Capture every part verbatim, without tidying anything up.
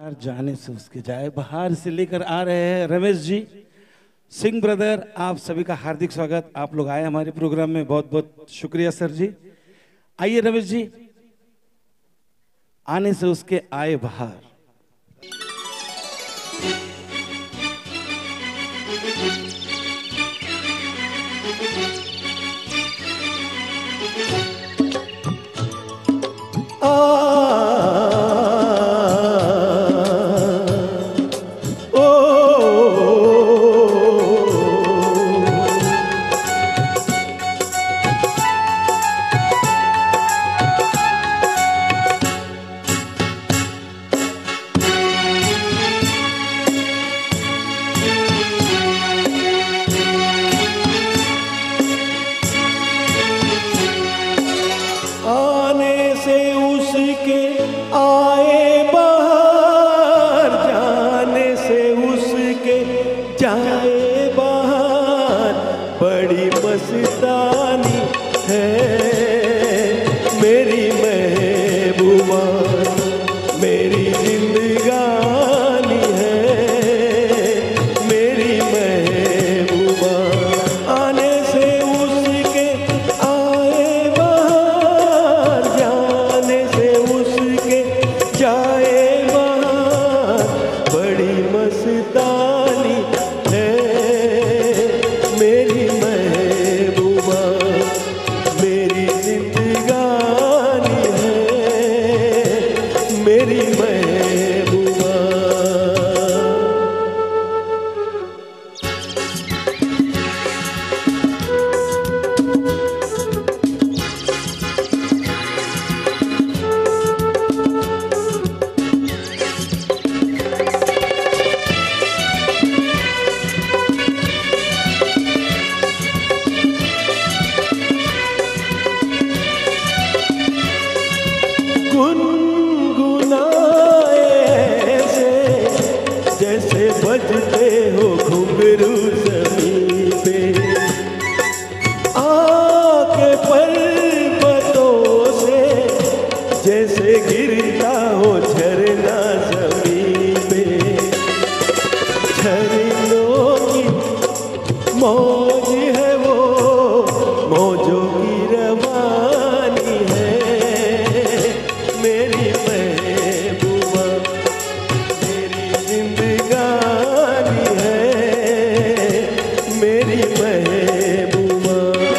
बाहर जाने से उसके जाए बाहर से लेकर आ रहे हैं रमेश जी सिंह ब्रदर। आप सभी का हार्दिक स्वागत। आप लोग आए हमारे प्रोग्राम में, बहुत बहुत शुक्रिया सर जी। आइए रमेश जी, आने से उसके आए बाहर। आने से उसके आए बाहर, जाने से उसके जाए बाहर। बड़ी मस्तानी है मेरी महबूबा, मेरी जिंदगानी है मेरी महबूबा। आने से उसके आए बाहर, जाने से उसके जाए बाहर। बड़ी मस्तानी है मेरी महबूबा, मेरी जिंदगानी है मेरी महबूबा। गुनगुनाए ऐसे जैसे बजते हो घुंघरू ज़मीं पे, आके पर्वतों से जैसे गिरता हो झरना ज़मीं पे। झरनों की मौज है वो, मौजों की रवानी है मेरी महबूबा, मेरी जिंदगानी है मेरी महबूबा।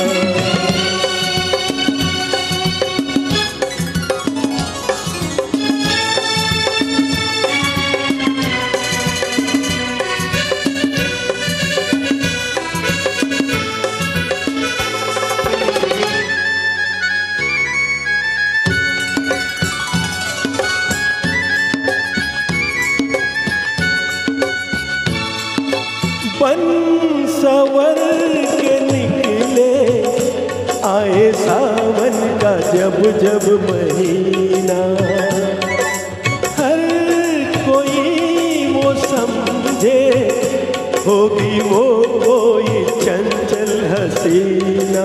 बन सवर के निकले आए सावन का जब जब महीना। हर कोई वो समझे होगी वो कोई चंचल हसीना।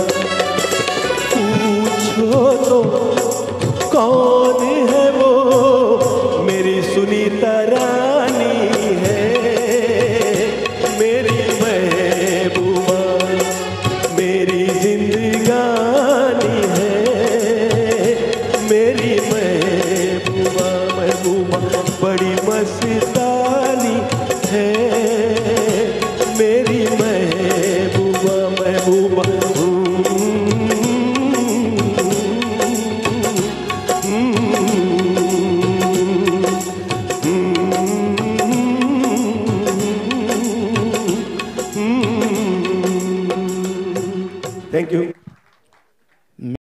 पूछो तो कौन है वो, मेरी सुनीता रानी है मेरी महबूबा, मेरी जिंदगानी है मेरी महबूबा। महबूबा बड़ी मस्तानी है मेरी महबूबा, महबूबा। Thank you.